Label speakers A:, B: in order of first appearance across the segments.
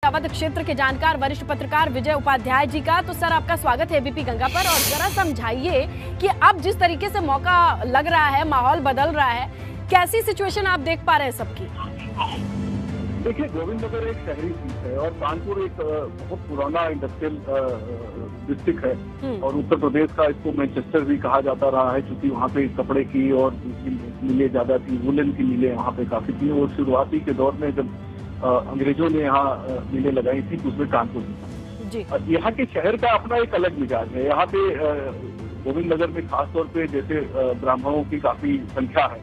A: अवध क्षेत्र के जानकार वरिष्ठ पत्रकार विजय उपाध्याय जी का। तो सर, आपका स्वागत है एबीपी गंगा पर। और जरा समझाइए कि अब जिस तरीके से मौका लग रहा है, माहौल बदल रहा है, कैसी सिचुएशन आप देख पा रहे हैं सबकी?
B: देखिए, गोविंदनगर एक शहरी सीट है और कानपुर एक बहुत पुराना इंडस्ट्रियल डिस्ट्रिक्ट है और उत्तर प्रदेश का इसको मैनचेस्टर भी कहा जाता रहा है, क्योंकि वहाँ पे कपड़े की और मिलें ज्यादा थी, वुलन की मिलें वहाँ पे काफी थी। और शुरुआती के दौर में जब अंग्रेजों ने यहाँ मिलें लगाई थी तो उसमें कानपुर जी। यहाँ के शहर का अपना एक अलग मिजाज है। यहाँ पे गोविंदनगर में खासतौर पे जैसे ब्राह्मणों की काफी संख्या है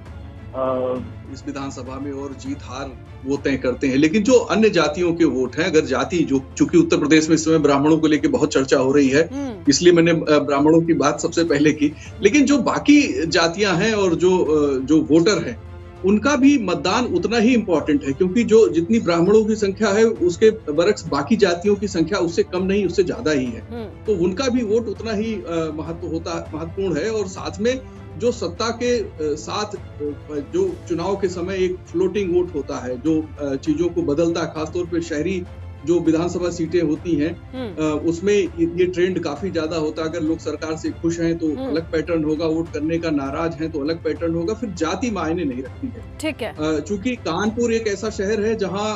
C: इस विधानसभा में और जीत हार वो तय करते हैं। लेकिन जो अन्य जातियों के वोट हैं, अगर जाति जो चूंकि उत्तर प्रदेश में इस समय ब्राह्मणों को लेकर बहुत चर्चा हो रही है, इसलिए मैंने ब्राह्मणों की बात सबसे पहले की। लेकिन जो बाकी जातियां हैं और जो वोटर हैं, उनका भी मतदान उतना ही इम्पोर्टेंट है, क्योंकि जो जितनी ब्राह्मणों की संख्या है उसके बरक्स बाकी जातियों की संख्या उससे कम नहीं, उससे ज्यादा ही है। तो उनका भी वोट उतना ही महत्वपूर्ण है। और साथ में जो सत्ता के साथ जो चुनाव के समय एक फ्लोटिंग वोट होता है, जो चीजों को बदलता है, खासतौर पे शहरी जो विधानसभा सीटें होती हैं उसमें ये ट्रेंड काफी ज्यादा होता है। अगर लोग सरकार से खुश हैं तो अलग पैटर्न होगा, वोट करने का नाराज हैं तो अलग पैटर्न होगा, फिर जाति मायने नहीं रखती है।
A: ठीक है।
C: चूंकि कानपुर एक ऐसा शहर है जहां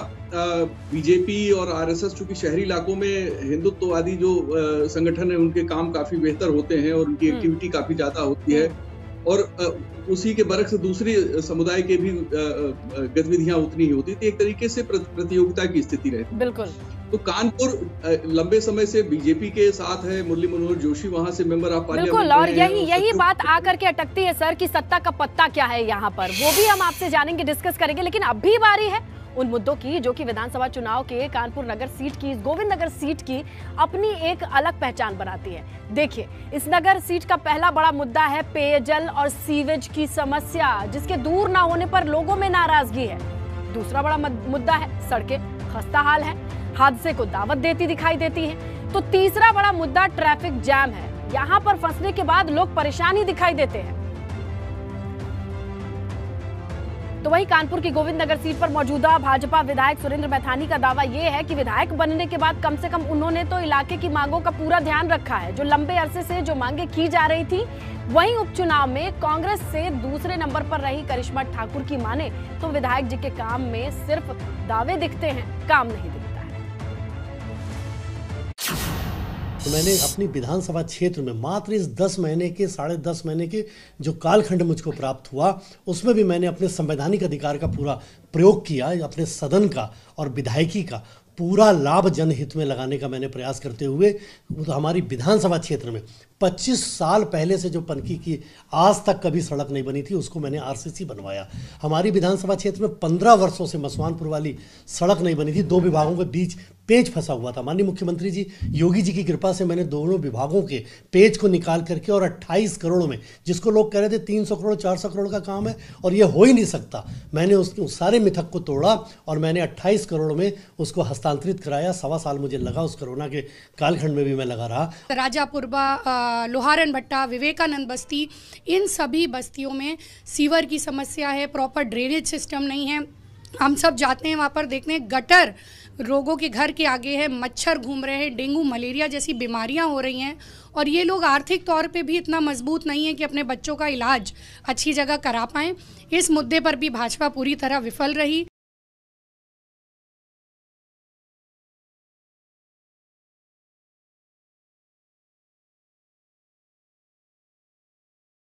C: बीजेपी और आरएसएस, चूंकि शहरी इलाकों में हिंदुत्ववादी जो संगठन है उनके काम काफी बेहतर होते हैं और उनकी एक्टिविटी काफी ज्यादा होती है, और उसी के बरक्स दूसरी समुदाय के भी गतिविधियां उतनी ही होती थी। एक तरीके से प्रतियोगिता की स्थिति रहती।
A: बिल्कुल।
C: तो कानपुर लंबे समय से बीजेपी के साथ है, मुरली मनोहर जोशी वहां से मेंबर ऑफ पार्लियामेंट।
A: बिल्कुल, और यही बात आकर के अटकती है सर कि सत्ता का पत्ता क्या है यहाँ पर, वो भी हम आपसे जानेंगे, डिस्कस करेंगे। लेकिन अभी बारी है उन मुद्दों की जो कि विधानसभा चुनाव के कानपुर नगर सीट की, इस गोविंदनगर सीट की अपनी एक अलग पहचान बनाती है। देखिए, इस नगर सीट का पहला बड़ा मुद्दा है पेयजल और सीवेज की समस्या, जिसके दूर ना होने पर लोगों में नाराजगी है। दूसरा बड़ा मुद्दा है सड़कें, खस्ता हाल है, हादसे को दावत देती दिखाई देती है। तो तीसरा बड़ा मुद्दा ट्रैफिक जैम है, यहाँ पर फंसने के बाद लोग परेशानी दिखाई देते हैं। तो वहीं कानपुर की गोविंदनगर सीट पर मौजूदा भाजपा विधायक सुरेंद्र मैथानी का दावा यह है कि विधायक बनने के बाद कम से कम उन्होंने तो इलाके की मांगों का पूरा ध्यान रखा है। जो लंबे अरसे से जो मांगे की जा रही थी, वहीं उपचुनाव में कांग्रेस से दूसरे नंबर पर रही करिश्मा ठाकुर की माने तो विधायक जी के काम में सिर्फ दावे दिखते हैं, काम नहीं दिखता है।
D: तो मैंने अपनी विधानसभा क्षेत्र में मात्र इस 10 महीने के 10.5 महीने के जो कालखंड मुझको प्राप्त हुआ, उसमें भी मैंने अपने संवैधानिक अधिकार का पूरा प्रयोग किया, अपने सदन का और विधायकी का पूरा लाभ जनहित में लगाने का मैंने प्रयास करते हुए हमारी विधानसभा क्षेत्र में 25 साल पहले से जो पनकी की आज तक कभी सड़क नहीं बनी थी, उसको मैंने आरसीसी बनवाया। हमारी विधानसभा क्षेत्र में 15 वर्षों से मसवानपुर वाली सड़क नहीं बनी थी, 2 विभागों के बीच पेज फंसा हुआ था। माननीय मुख्यमंत्री जी योगी जी की कृपा से मैंने दोनों विभागों के पेज को निकाल करके और 28 करोड़ में, जिसको लोग कह रहे थे 300 करोड़ 400 करोड़ का काम है और ये हो ही नहीं सकता, मैंने उस सारे मिथक को तोड़ा और मैंने 28 करोड़ में उसको हस्तांतरित कराया। 1.25 साल मुझे लगा, उस कोरोना के कालखंड में भी मैं लगा रहा।
E: राजापुरबा, लोहारन भट्टा, विवेकानंद बस्ती, इन सभी बस्तियों में सीवर की समस्या है, प्रॉपर ड्रेनेज सिस्टम नहीं है। हम सब जाते हैं वहाँ पर देखने, गटर रोगों के घर के आगे है, मच्छर घूम रहे हैं, डेंगू मलेरिया जैसी बीमारियां हो रही हैं, और ये लोग आर्थिक तौर पे भी इतना मजबूत नहीं है कि अपने बच्चों का इलाज अच्छी जगह करा पाएं। इस मुद्दे पर भी भाजपा पूरी तरह विफल रही।